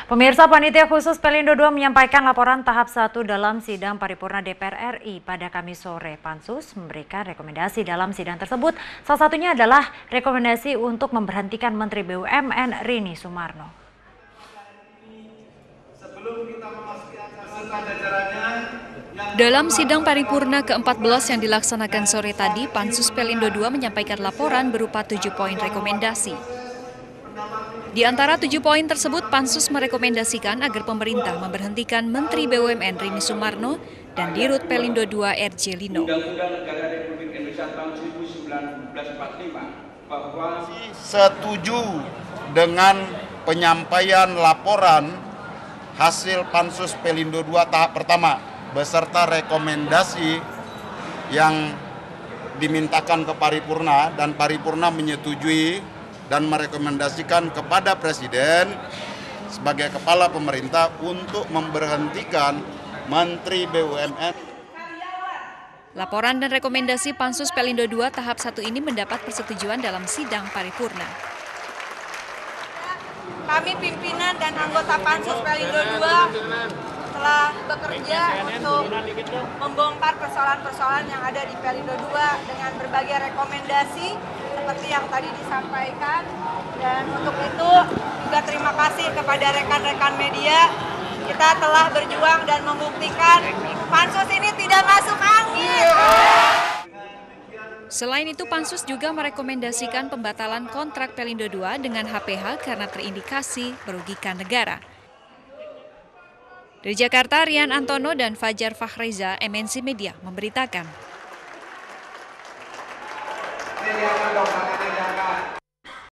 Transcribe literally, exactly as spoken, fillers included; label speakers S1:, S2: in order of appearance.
S1: Pemirsa, Panitia Khusus Pelindo dua menyampaikan laporan tahap satu dalam sidang paripurna D P R R I pada Kamis sore. Pansus memberikan rekomendasi dalam sidang tersebut. Salah satunya adalah rekomendasi untuk memberhentikan Menteri B U M N Rini Sumarno.
S2: Dalam sidang paripurna ke empat belas yang dilaksanakan sore tadi, Pansus Pelindo dua menyampaikan laporan berupa tujuh poin rekomendasi. Di antara tujuh poin tersebut, Pansus merekomendasikan agar pemerintah memberhentikan Menteri B U M N Rini Sumarno dan Dirut Pelindo dua R J Lino.
S3: Undang-Undang Negara Republik Indonesia tahun seribu sembilan ratus empat puluh lima bahwa
S4: setuju dengan penyampaian laporan hasil Pansus Pelindo dua tahap pertama beserta rekomendasi yang dimintakan ke paripurna, dan paripurna menyetujui dan merekomendasikan kepada Presiden sebagai kepala pemerintah untuk memberhentikan Menteri B U M N.
S2: Laporan dan rekomendasi Pansus Pelindo dua tahap satu ini mendapat persetujuan dalam sidang paripurna.
S5: Kami pimpinan dan anggota Pansus Pelindo dua telah bekerja untuk membongkar persoalan-persoalan yang ada di Pelindo dua dengan berbagai rekomendasi seperti yang tadi disampaikan, dan untuk itu juga terima kasih kepada rekan-rekan media. Kita telah berjuang dan membuktikan Pansus ini tidak masuk angin.
S2: Selain itu, Pansus juga merekomendasikan pembatalan kontrak Pelindo dua dengan H P H karena terindikasi merugikan negara. Dari Jakarta, Rian Antono dan Fajar Fahreza, M N C Media memberitakan.